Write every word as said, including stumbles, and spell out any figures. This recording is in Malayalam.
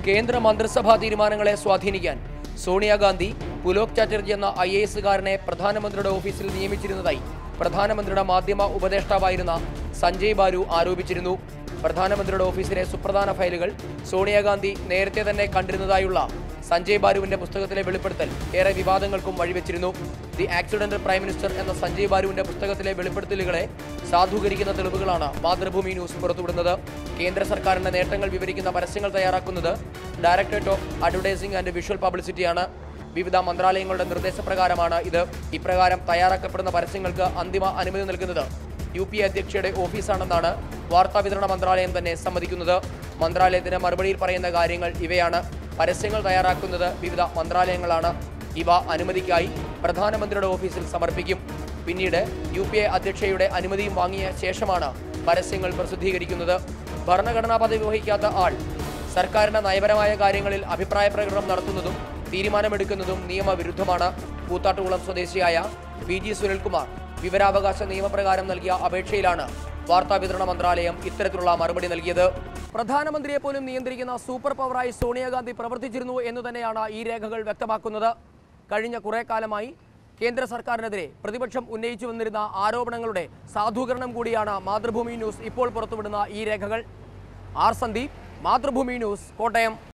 കേന്ദ്ര മന്ത്രിസഭാ തീരുമാനങ്ങളെ സ്വാധീനിക്കാൻ സോണിയാഗാന്ധി പുലോക് ചാറ്റർജി എന്ന ഐ എ എസുകാരനെ പ്രധാനമന്ത്രിയുടെ ഓഫീസിൽ നിയമിച്ചിരുന്നതായി പ്രധാനമന്ത്രിയുടെ മാധ്യമ ഉപദേഷ്ടാവായിരുന്ന സഞ്ജയ് ബാരു ആരോപിച്ചിരുന്നു. പ്രധാനമന്ത്രിയുടെ ഓഫീസിലെ സുപ്രധാന ഫയലുകൾ സോണിയാഗാന്ധി നേരത്തെ തന്നെ കണ്ടിരുന്നതായുള്ള സഞ്ജയ് ബാരുവിന്റെ പുസ്തകത്തിലെ വെളിപ്പെടുത്തൽ ഏറെ വിവാദങ്ങൾക്കും വഴിവെച്ചിരുന്നു. ദി ആക്സിഡന്റൽ പ്രൈം മിനിസ്റ്റർ എന്ന സഞ്ജയ് ബാരുവിന്റെ പുസ്തകത്തിലെ വെളിപ്പെടുത്തലുകളെ സാധൂകരിക്കുന്ന തെളിവുകളാണ് മാതൃഭൂമി ന്യൂസ് പുറത്തുവിടുന്നത്. കേന്ദ്ര സർക്കാരിന്റെ നേട്ടങ്ങൾ വിവരിക്കുന്ന പരസ്യങ്ങൾ തയ്യാറാക്കുന്നത് directorate of advertising and visual പബ്ലിസിറ്റിയാണ്. വിവിധ മന്ത്രാലയങ്ങളുടെ നിർദ്ദേശപ്രകാരമാണ് ഇത്. ഇപ്രകാരം തയ്യാറാക്കപ്പെടുന്ന പരസ്യങ്ങൾക്ക് അന്തിമ അനുമതി നൽകുന്നത് യു പി എ അധ്യക്ഷയുടെ ഓഫീസാണെന്നാണ് വാർത്താവിതരണ മന്ത്രാലയം തന്നെ സമ്മതിക്കുന്നത്. മന്ത്രാലയത്തിന് മറുപടിയിൽ പറയുന്ന കാര്യങ്ങൾ ഇവയാണ്. പരസ്യങ്ങൾ തയ്യാറാക്കുന്നത് വിവിധ മന്ത്രാലയങ്ങളാണ്. ഇവ അനുമതിക്കായി പ്രധാനമന്ത്രിയുടെ ഓഫീസിൽ സമർപ്പിക്കും. പിന്നീട് യു പി എ അധ്യക്ഷയുടെ അനുമതിയും വാങ്ങിയ ശേഷമാണ് പരസ്യങ്ങൾ പ്രസിദ്ധീകരിക്കുന്നത്. ഭരണഘടനാ പദവി വഹിക്കാത്ത ആൾ സർക്കാരിന്റെ നയപരമായ കാര്യങ്ങളിൽ അഭിപ്രായ പ്രകടനം നടത്തുന്നതും തീരുമാനമെടുക്കുന്നതും നിയമവിരുദ്ധമാണ്. കൂത്താട്ടുകുളം സ്വദേശിയായ പി ജി സുനിൽകുമാർ വിവരാവകാശ നിയമപ്രകാരം നൽകിയ അപേക്ഷയിലാണ് വാർത്താവിതരണ മന്ത്രാലയം ഇത്തരത്തിലുള്ള മറുപടി നൽകിയത്. പ്രധാനമന്ത്രിയെ പോലും നിയന്ത്രിക്കുന്ന സൂപ്പർ പവറായി സോണിയാഗാന്ധി പ്രവർത്തിച്ചിരുന്നു എന്ന് തന്നെയാണ് ഈ രേഖകൾ വ്യക്തമാക്കുന്നത്. കഴിഞ്ഞ കുറേ കാലമായി കേന്ദ്ര സർക്കാരിനെതിരെ പ്രതിപക്ഷം ഉന്നയിച്ചു വന്നിരുന്ന ആരോപണങ്ങളുടെ സാധൂകരണം കൂടിയാണ് മാതൃഭൂമി ന്യൂസ് ഇപ്പോൾ പുറത്തുവിടുന്ന ഈ രേഖകൾ. R Sandeep, Mathrubhumi news, Kottayam.